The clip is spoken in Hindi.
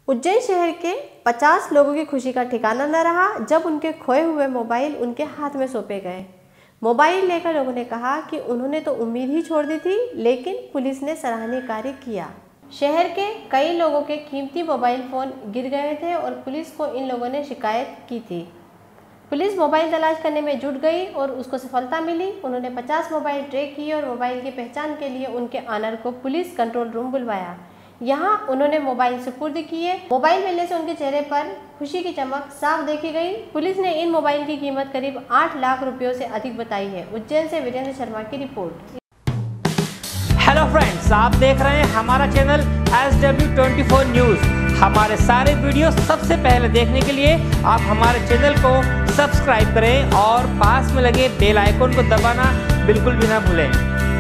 उज्जैन शहर के 50 लोगों की खुशी का ठिकाना न रहा जब उनके खोए हुए मोबाइल उनके हाथ में सौंपे गए। मोबाइल लेकर लोगों ने कहा कि उन्होंने तो उम्मीद ही छोड़ दी थी, लेकिन पुलिस ने सराहनीय कार्य किया। शहर के कई लोगों के कीमती मोबाइल फ़ोन गिर गए थे और पुलिस को इन लोगों ने शिकायत की थी। पुलिस मोबाइल तलाश करने में जुट गई और उसको सफलता मिली। उन्होंने 50 मोबाइल ट्रैक किए और मोबाइल की पहचान के लिए उनके ऑनर को पुलिस कंट्रोल रूम बुलवाया। यहाँ उन्होंने मोबाइल सुपुर्द किए। मोबाइल मिलने से उनके चेहरे पर खुशी की चमक साफ देखी गई। पुलिस ने इन मोबाइल की कीमत करीब 8 लाख रुपयों से अधिक बताई है। उज्जैन से वीरेंद्र शर्मा की रिपोर्ट। हेलो फ्रेंड्स, आप देख रहे हैं हमारा चैनल SW24 न्यूज़। हमारे सारे वीडियो सबसे पहले देखने के लिए आप हमारे चैनल को सब्सक्राइब करें और पास में लगे बेल आइकन को दबाना बिल्कुल भी ना भूलें।